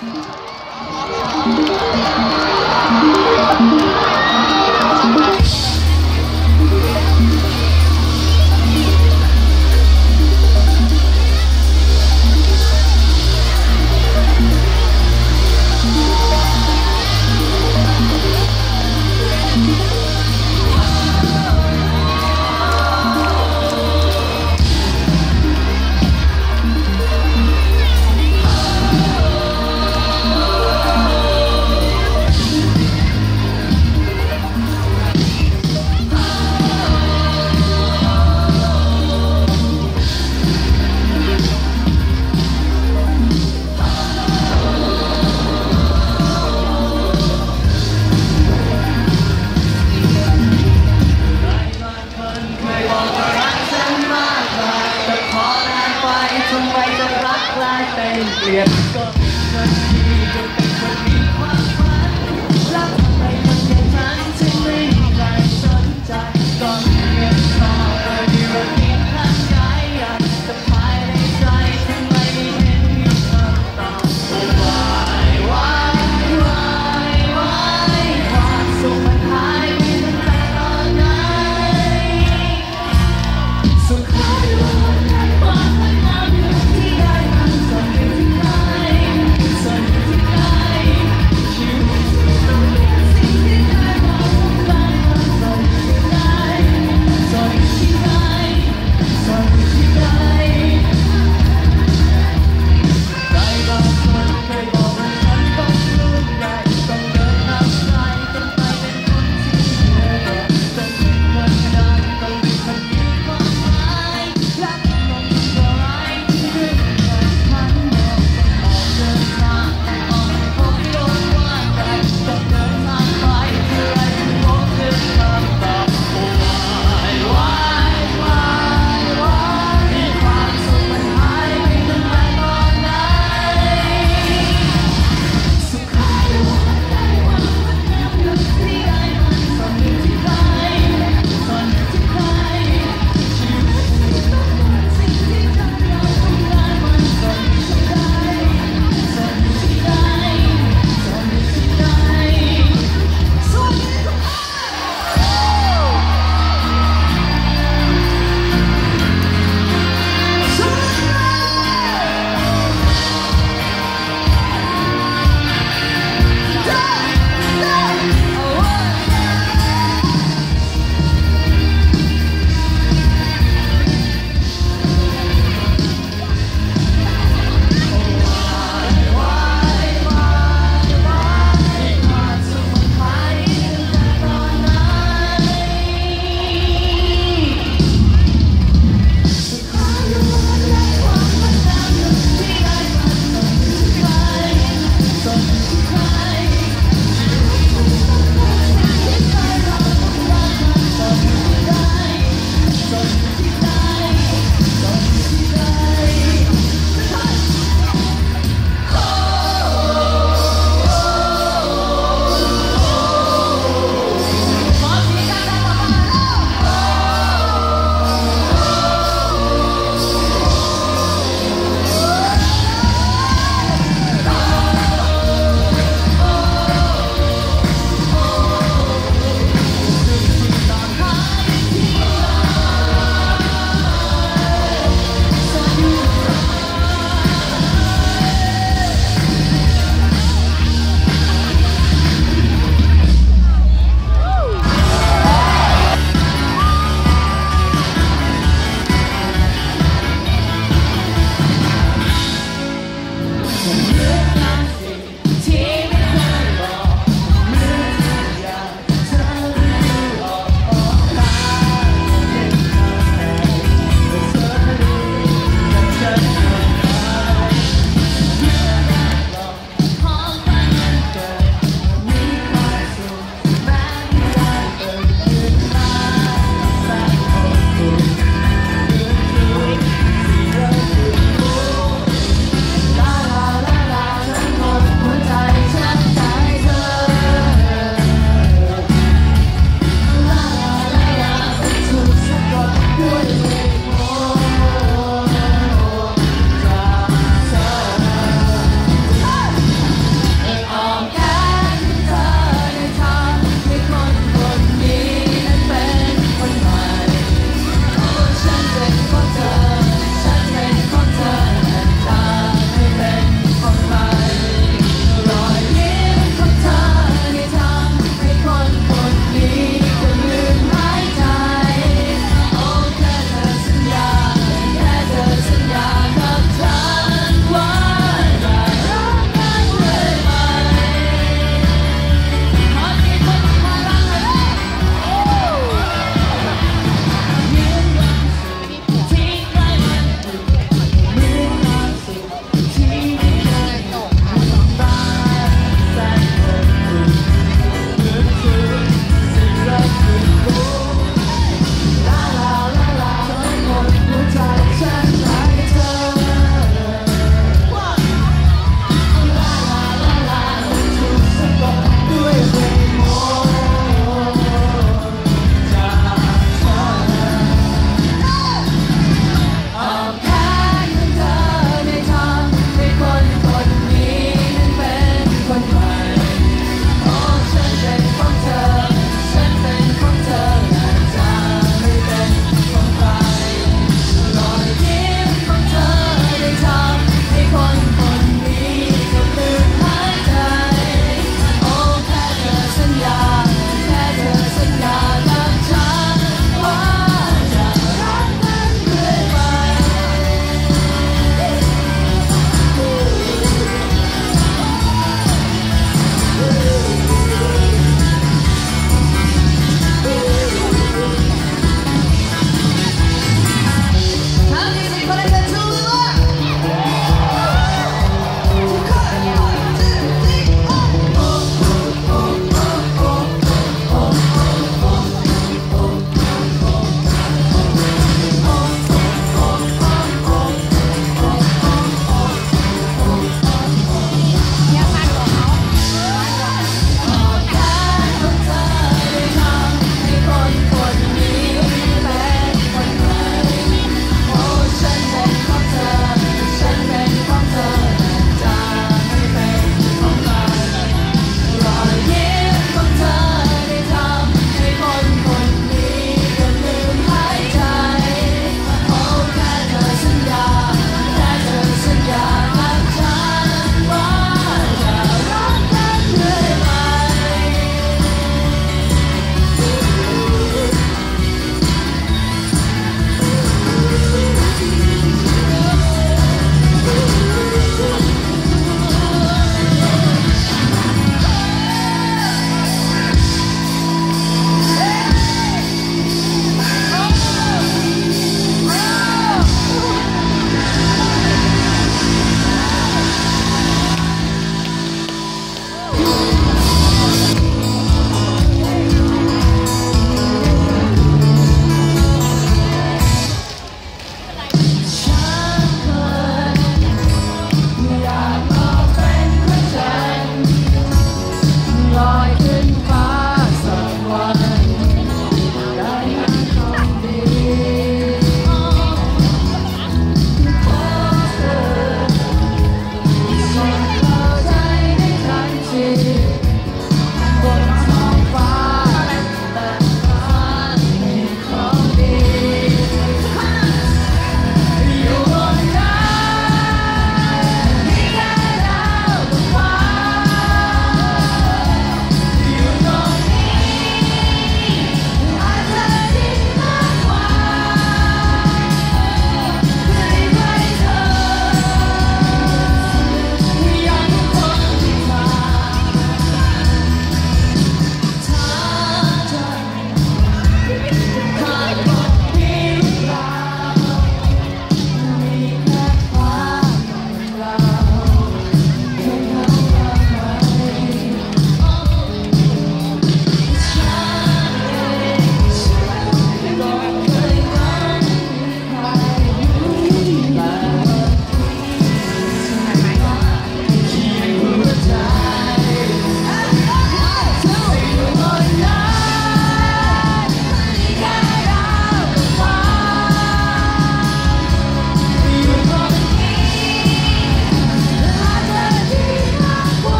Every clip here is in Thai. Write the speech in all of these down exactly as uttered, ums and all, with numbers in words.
เปลี่ยนก็ทันทีจะเป็นคนมีความฝันแล้วทำไมคนอย่างฉันถึงไม่มีใครสนใจก็เรียนต่อไปดีว่ามีข้างใจแต่ภายในใจทำไมไม่เห็นมีคำตอบวายวายวายวายความสุขมันหายไปตั้งแต่ตอนไหนสุดท้ายวันนั้นความพยายามที่ได้มันจบที่ไหน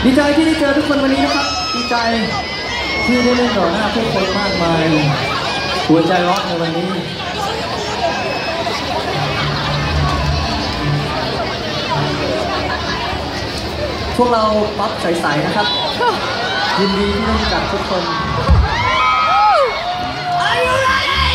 ดีใจที่ได้เจอทุกคนวันนี้นะครับดีใจที่ได้เล่นต่อหน้าผู้คนมากมายหัวใจร้อนในวันนี้พวกเราป๊อปใสๆนะครับยินดีที่ได้รู้จักทุกคน Are you ready?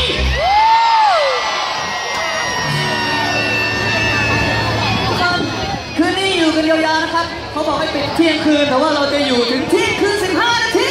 ทุกคนคืนนี้อยู่กันยาวๆนะครับเขาบอกให้ปิดเที่ยงคืนแต่ว่าเราจะอยู่ถึงเที่ยงคืนสิบห้านาที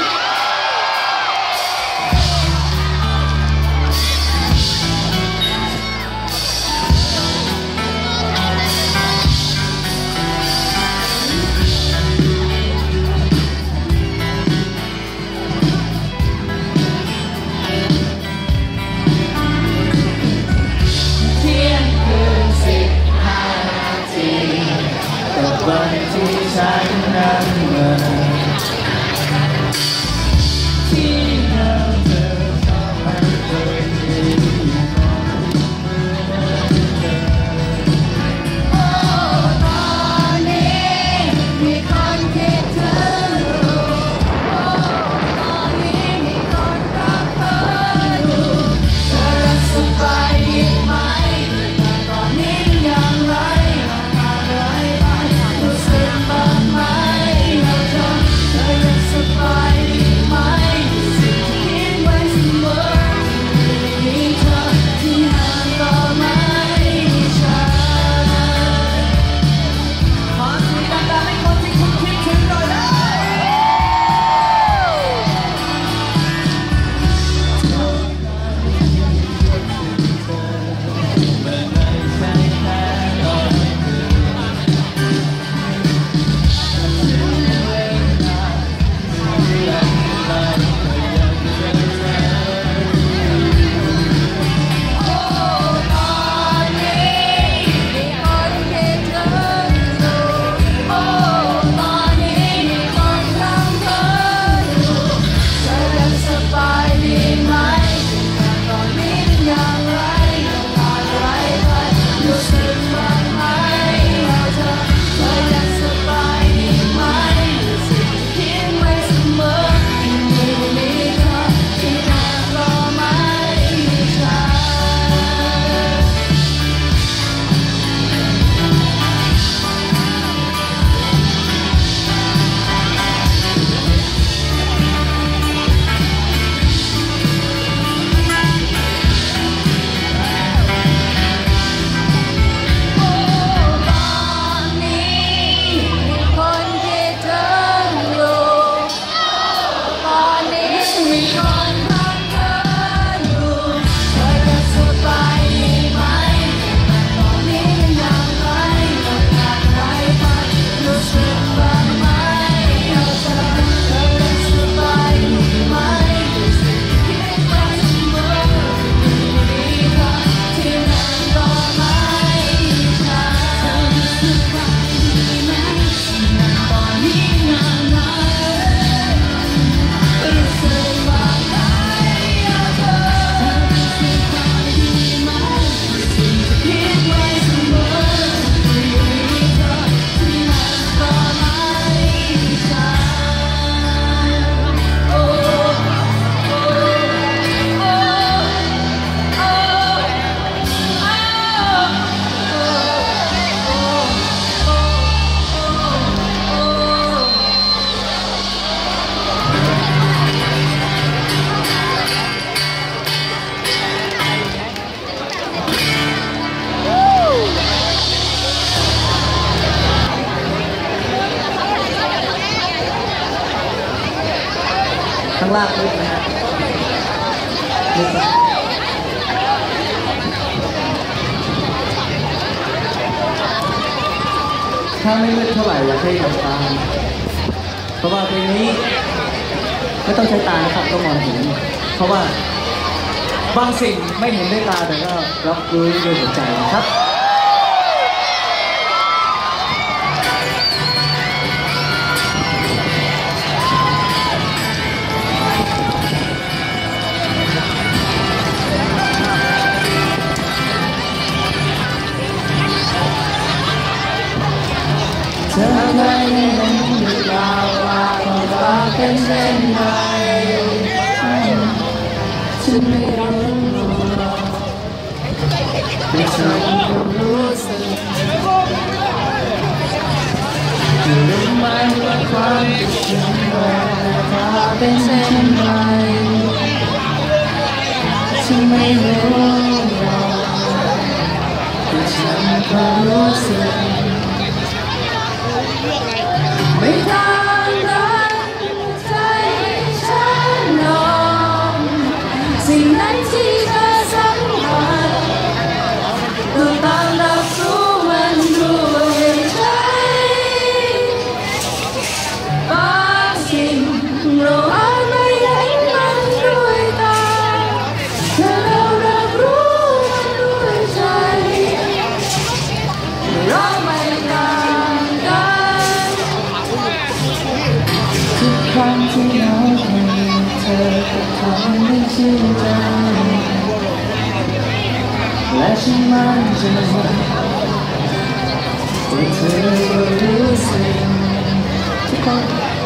วันที่ฉันนั้นเมื่อที่เราเจอก็มันเคยมีโอ้ตอนนี้มีคนคิดถึงอยู่โอ้ตอนนี้มีคนรักเธออยู่เธอสบายดีไหมแต่ตอนนี้ยังไรข้างล่างลึกนะฮะลึกนะถ้าไม่ลึกเท่าไหร่อยากให้ทำตามเพราะว่าเพลงนี้ไม่ต้องใช้ตานะครับต้องมองเห็นเพราะว่าบางสิ่งไม่เห็นด้วยตาแต่ก็รับรู้ด้วยหัวใจนะครับเธอได้เห็นหรือเปล่าเป็นเช่นไรฉันไม่รู้แต่ฉันก็รู้สึกรู้ไหมว่าความที่ฉันรักเธอเป็นเช่นไรฉันไม่รู้หรอกแต่ฉันก็รู้สึกไม่ต่างกันใจฉันนอนสิ่งนั้นที่เธอสัมผัสก็ต่างรับรู้มันด้วยใจบางสิ่งเราอาจไม่เห็นมันด้วยตาแต่เรารับรู้มันด้วยใจเราไม่ต่างกันทุกครั้งที่เราเห็นเธอก็ทำให้ชื่นใจและฉันมั่นใจว่าเธอก็รู้สึกทุกคน